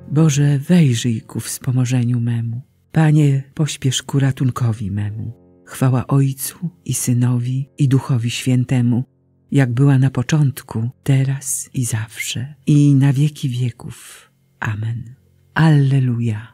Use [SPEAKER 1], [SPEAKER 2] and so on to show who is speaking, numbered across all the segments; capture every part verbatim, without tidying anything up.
[SPEAKER 1] Boże, wejrzyj ku wspomożeniu memu. Panie, pośpiesz ku ratunkowi memu. Chwała Ojcu i Synowi i Duchowi Świętemu, jak była na początku, teraz i zawsze, i na wieki wieków. Amen. Alleluja.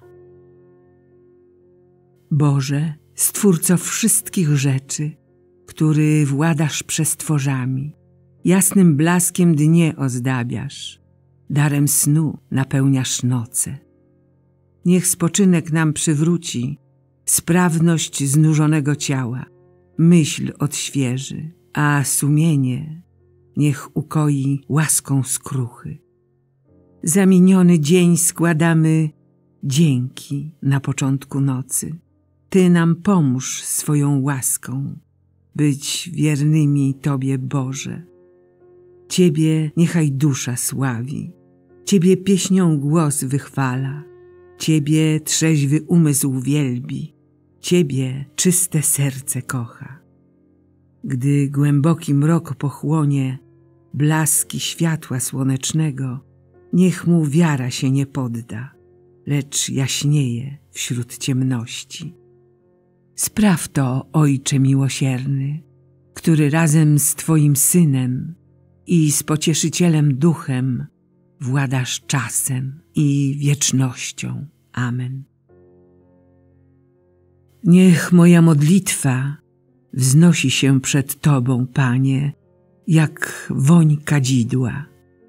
[SPEAKER 1] Boże, Stwórco wszystkich rzeczy, który władasz przestworzami, jasnym blaskiem dnie ozdabiasz, darem snu napełniasz noce. Niech spoczynek nam przywróci, sprawność znużonego ciała, myśl odświeży, a sumienie niech ukoi łaską skruchy. Za miniony dzień składamy dzięki na początku nocy. Ty nam pomóż swoją łaską być wiernymi Tobie, Boże. Ciebie niechaj dusza sławi, Ciebie pieśnią głos wychwala, Ciebie trzeźwy umysł wielbi, Ciebie czyste serce kocha. Gdy głęboki mrok pochłonie blaski światła słonecznego, niech mu wiara się nie podda, lecz jaśnieje wśród ciemności. Spraw to, Ojcze miłosierny, który razem z Twoim Synem i z Pocieszycielem Duchem władasz czasem i wiecznością. Amen. Niech moja modlitwa wznosi się przed Tobą, Panie, jak woń kadzidła.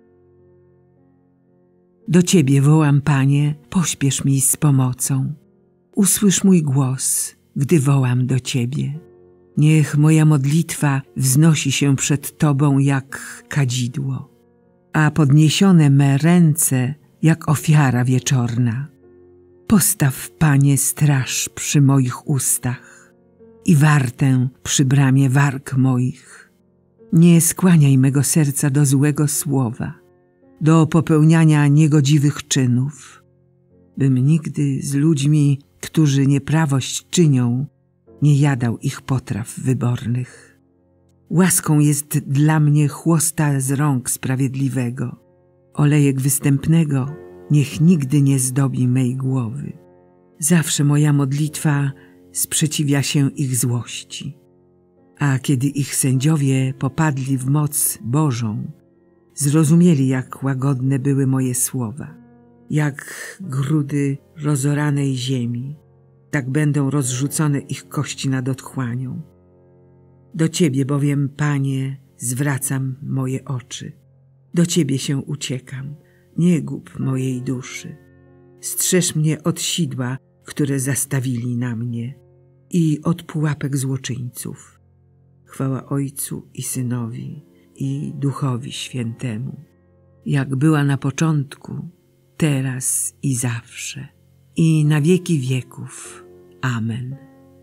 [SPEAKER 1] Do Ciebie wołam, Panie, pośpiesz mi z pomocą. Usłysz mój głos, gdy wołam do Ciebie. Niech moja modlitwa wznosi się przed Tobą jak kadzidło, a podniesione me ręce jak ofiara wieczorna. Postaw, Panie, straż przy moich ustach i wartę przy bramie warg moich. Nie skłaniaj mego serca do złego słowa, do popełniania niegodziwych czynów, bym nigdy z ludźmi, którzy nieprawość czynią, nie jadał ich potraw wybornych. Łaską jest dla mnie chłosta z rąk sprawiedliwego. Olejek występnego niech nigdy nie zdobi mej głowy. Zawsze moja modlitwa sprzeciwia się ich złości. A kiedy ich sędziowie popadli w moc Bożą, zrozumieli, jak łagodne były moje słowa. Jak grudy rozoranej ziemi, tak będą rozrzucone ich kości nad otchłanią. Do Ciebie bowiem, Panie, zwracam moje oczy. Do Ciebie się uciekam, nie gub mojej duszy. Strzeż mnie od sidła, które zastawili na mnie, i od pułapek złoczyńców. Chwała Ojcu i Synowi i Duchowi Świętemu, jak była na początku, teraz i zawsze, i na wieki wieków. Amen.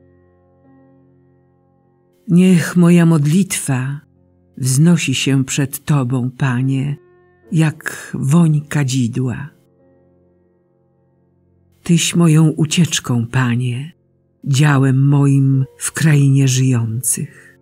[SPEAKER 1] Niech moja modlitwa wznosi się przed Tobą, Panie, jak woń kadzidła. Tyś moją ucieczką, Panie, działem moim w krainie żyjących.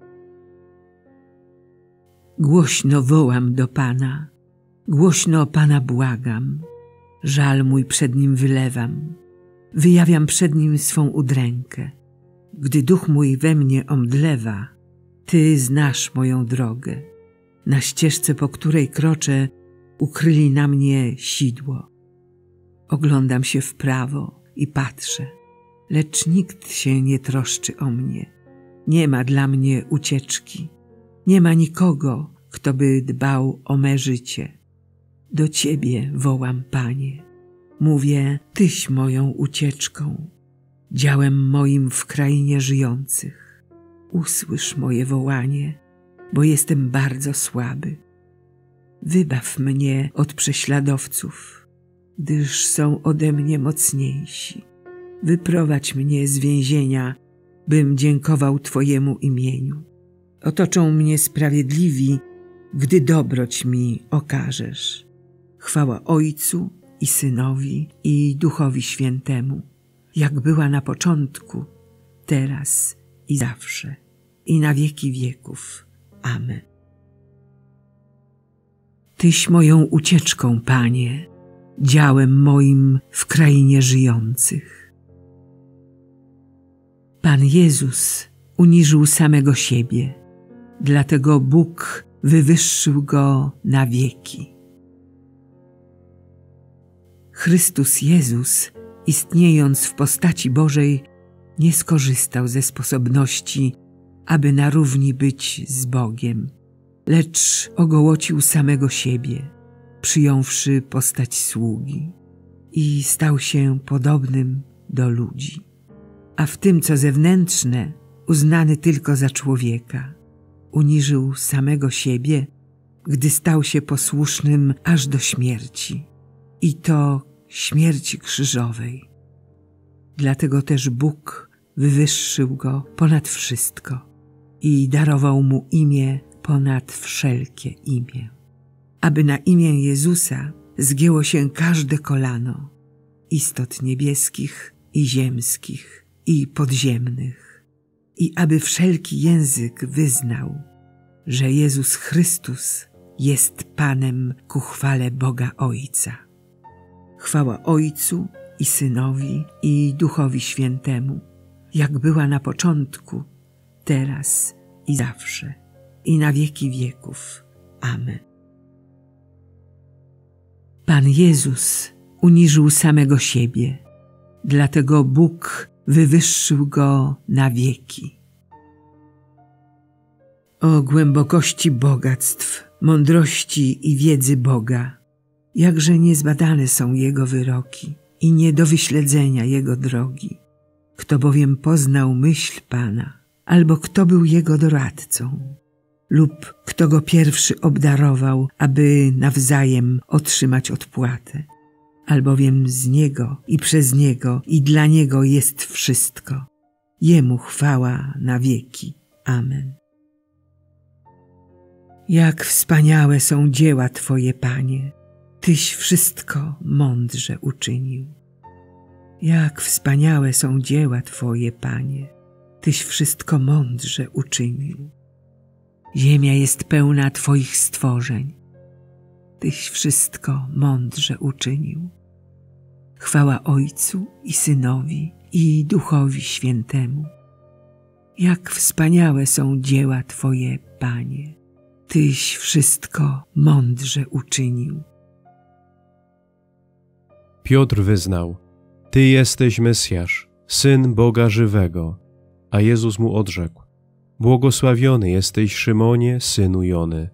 [SPEAKER 1] Głośno wołam do Pana, głośno Pana błagam, żal mój przed Nim wylewam, wyjawiam przed Nim swą udrękę. Gdy duch mój we mnie omdlewa, Ty znasz moją drogę. Na ścieżce, po której kroczę, ukryli na mnie sidło. Oglądam się w prawo i patrzę, lecz nikt się nie troszczy o mnie. Nie ma dla mnie ucieczki. Nie ma nikogo, kto by dbał o me życie. Do Ciebie wołam, Panie. Mówię, Tyś moją ucieczką, działem moim w krainie żyjących. Usłysz moje wołanie, bo jestem bardzo słaby. Wybaw mnie od prześladowców, gdyż są ode mnie mocniejsi. Wyprowadź mnie z więzienia, bym dziękował Twojemu imieniu. Otoczą mnie sprawiedliwi, gdy dobroć mi okażesz. Chwała Ojcu i Synowi i Duchowi Świętemu, jak była na początku, teraz i zawsze, i na wieki wieków. Amen. Tyś moją ucieczką, Panie, działem moim w krainie żyjących. Pan Jezus uniżył samego siebie, dlatego Bóg wywyższył Go na wieki. Chrystus Jezus, istniejąc w postaci Bożej, nie skorzystał ze sposobności, aby na równi być z Bogiem, lecz ogołocił samego siebie, przyjąwszy postać sługi i stał się podobnym do ludzi. A w tym, co zewnętrzne, uznany tylko za człowieka, uniżył samego siebie, gdy stał się posłusznym aż do śmierci, i to śmierci krzyżowej. Dlatego też Bóg wywyższył Go ponad wszystko i darował Mu imię ponad wszelkie imię, aby na imię Jezusa zgięło się każde kolano istot niebieskich i ziemskich i podziemnych, i aby wszelki język wyznał, że Jezus Chrystus jest Panem ku chwale Boga Ojca. Chwała Ojcu i Synowi i Duchowi Świętemu, jak była na początku, teraz i zawsze, i na wieki wieków. Amen. Pan Jezus uniżył samego siebie, dlatego Bóg wywyższył Go na wieki. O głębokości bogactw, mądrości i wiedzy Boga, jakże niezbadane są Jego wyroki i nie do wyśledzenia Jego drogi. Kto bowiem poznał myśl Pana, albo kto był Jego doradcą, lub kto Go pierwszy obdarował, aby nawzajem otrzymać odpłatę. Albowiem z Niego i przez Niego i dla Niego jest wszystko. Jemu chwała na wieki. Amen. Jak wspaniałe są dzieła Twoje, Panie, Tyś wszystko mądrze uczynił. Jak wspaniałe są dzieła Twoje, Panie, Tyś wszystko mądrze uczynił. Ziemia jest pełna Twoich stworzeń, Tyś wszystko mądrze uczynił. Chwała Ojcu i Synowi i Duchowi Świętemu. Jak wspaniałe są dzieła Twoje, Panie, Tyś wszystko mądrze uczynił.
[SPEAKER 2] Piotr wyznał: Ty jesteś Mesjasz, Syn Boga żywego. A Jezus mu odrzekł: Błogosławiony jesteś, Szymonie, synu Jony.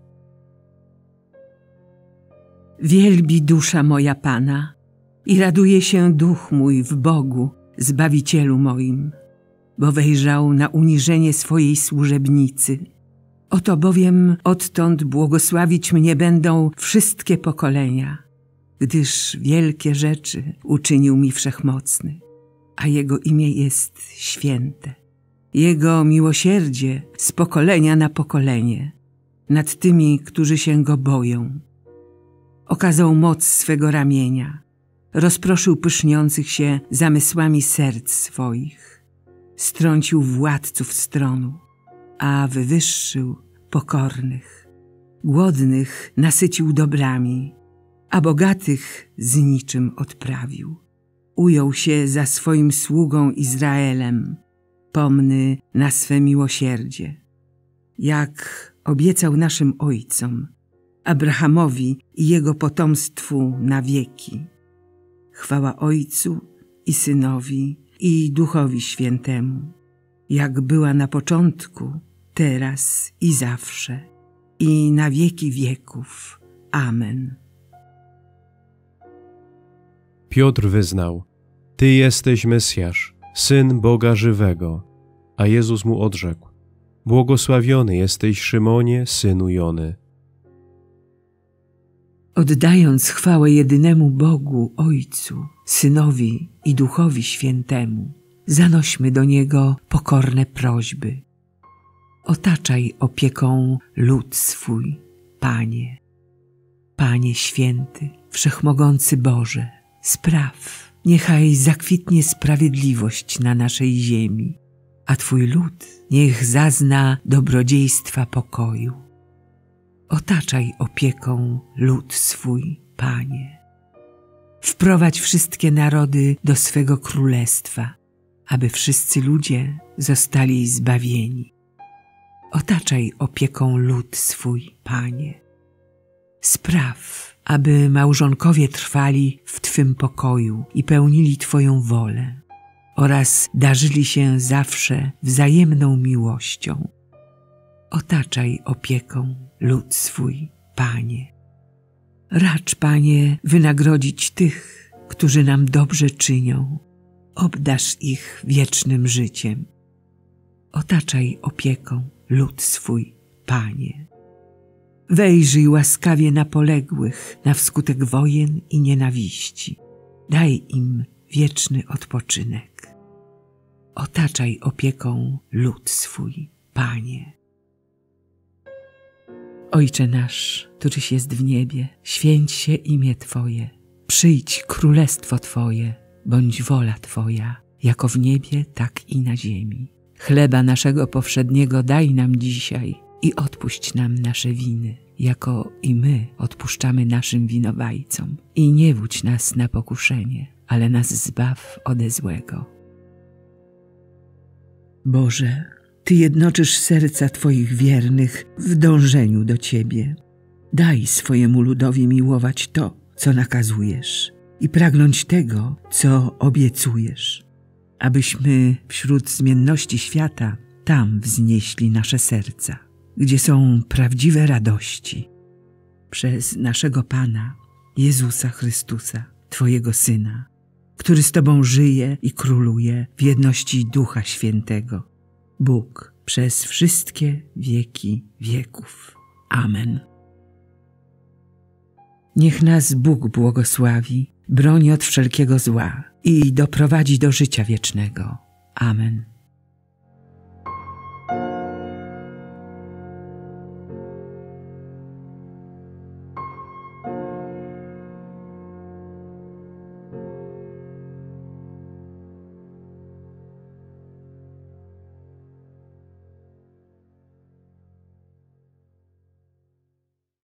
[SPEAKER 1] Wielbi dusza moja Pana i raduje się duch mój w Bogu, Zbawicielu moim, bo wejrzał na uniżenie swojej służebnicy. Oto bowiem odtąd błogosławić mnie będą wszystkie pokolenia, gdyż wielkie rzeczy uczynił mi Wszechmocny, a Jego imię jest święte. Jego miłosierdzie z pokolenia na pokolenie nad tymi, którzy się Go boją. Okazał moc swego ramienia, rozproszył pyszniących się zamysłami serc swoich, strącił władców stronu, a wywyższył pokornych. Głodnych nasycił dobrami, a bogatych z niczym odprawił. Ujął się za swoim sługą Izraelem, pomny na swe miłosierdzie, jak obiecał naszym ojcom, Abrahamowi i jego potomstwu na wieki. Chwała Ojcu i Synowi i Duchowi Świętemu, jak była na początku, teraz i zawsze, i na wieki wieków. Amen.
[SPEAKER 2] Piotr wyznał: Ty jesteś Mesjasz, Syn Boga żywego. A Jezus mu odrzekł: Błogosławiony jesteś, Szymonie, synu Jony.
[SPEAKER 1] Oddając chwałę jedynemu Bogu, Ojcu, Synowi i Duchowi Świętemu, zanośmy do Niego pokorne prośby. Otaczaj opieką lud swój, Panie. Panie święty, wszechmogący Boże, spraw, niechaj zakwitnie sprawiedliwość na naszej ziemi, a Twój lud niech zazna dobrodziejstwa pokoju. Otaczaj opieką lud swój, Panie. Wprowadź wszystkie narody do swego królestwa, aby wszyscy ludzie zostali zbawieni. Otaczaj opieką lud swój, Panie. Spraw, aby małżonkowie trwali w Twym pokoju i pełnili Twoją wolę oraz darzyli się zawsze wzajemną miłością. Otaczaj opieką lud swój, Panie. Racz, Panie, wynagrodzić tych, którzy nam dobrze czynią. Obdarz ich wiecznym życiem. Otaczaj opieką lud swój, Panie. Wejrzyj łaskawie na poległych na wskutek wojen i nienawiści. Daj im wieczny odpoczynek. Otaczaj opieką lud swój, Panie. Ojcze nasz, któryś jest w niebie, święć się imię Twoje. Przyjdź królestwo Twoje, bądź wola Twoja, jako w niebie, tak i na ziemi. Chleba naszego powszedniego daj nam dzisiaj i odpuść nam nasze winy, jako i my odpuszczamy naszym winowajcom. I nie wódź nas na pokuszenie, ale nas zbaw ode złego. Boże, Ty jednoczysz serca Twoich wiernych w dążeniu do Ciebie. Daj swojemu ludowi miłować to, co nakazujesz i pragnąć tego, co obiecujesz, abyśmy wśród zmienności świata tam wznieśli nasze serca, gdzie są prawdziwe radości. Przez naszego Pana, Jezusa Chrystusa, Twojego Syna, który z Tobą żyje i króluje w jedności Ducha Świętego, Bóg przez wszystkie wieki wieków. Amen. Niech nas Bóg błogosławi, broni od wszelkiego zła i doprowadzi do życia wiecznego. Amen.